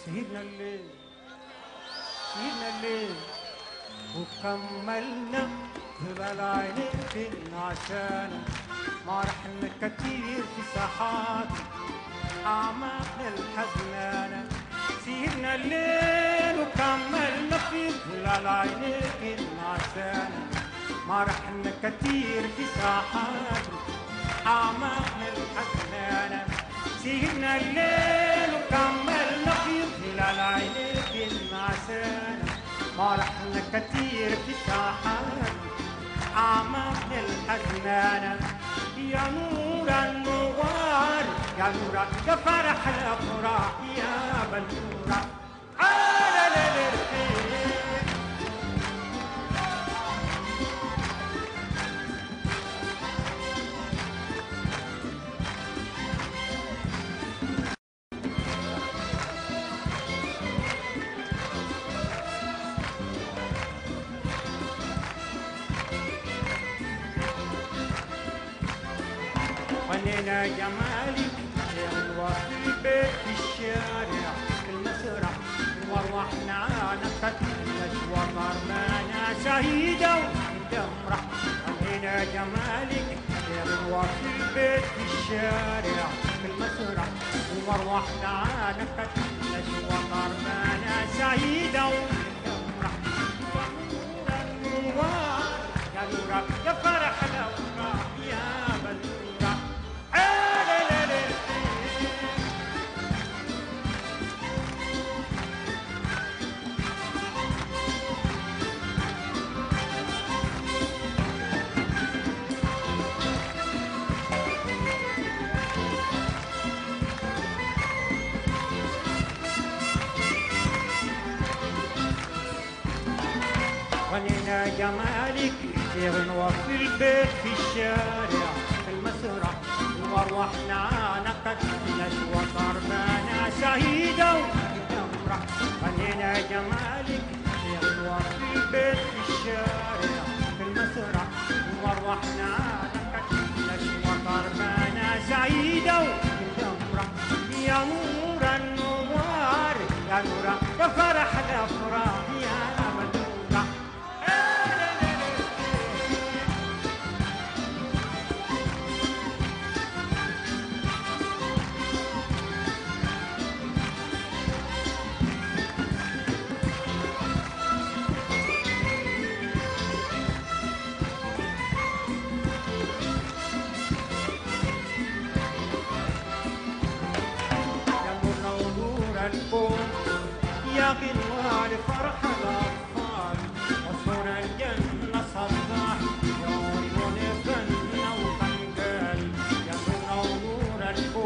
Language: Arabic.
سهرنا الليل سهرنا الليل وكملنا هبال عينينا عشان ما رحنا كتير في ساحات أعماقنا الحزنانة. سهرنا الليل وكملنا في هبال عينينا عشان ما رحنا كتير في ساحات أعماقنا الحزنانة. سهرنا الليل وكملنا في ظلال عينيك النعسانة ما رحنا كتير في ساحات أعماقنا الحزنانة. يا نور النوار يا نور يا فرح الأفراح يا بلورة على ليلتين. ونينا جمالك يغلوى في البيت في الشارع في المسرح وروحنا نقتل أشواط أرمانا شهيدة وتمرح. ونينا جمالك يغلوى في البيت في الشارع في المسرح وروحنا نقتل أشواط أرمانا شهيدة وتمرح. يا نور يا نور يا فرح الأفراح يا بلورة. ونينا جمالك يغنوى في البيت في الشارع في المسرح وروحنا نقتل أشواط أرمانا شهيدة وتمرح. ونينا جمالك يغنوى في البيت في الشارع في المسرح وروحنا نقتل أشواط أرمانا شهيدة وتمرح. يا نور النوار يا نور يا فرح الأفراح يا بلورة. يا غنوة لفرح الأطفال وصور الجنة صباح يا عيون غنى وخنقال. يا غنى ونور الكون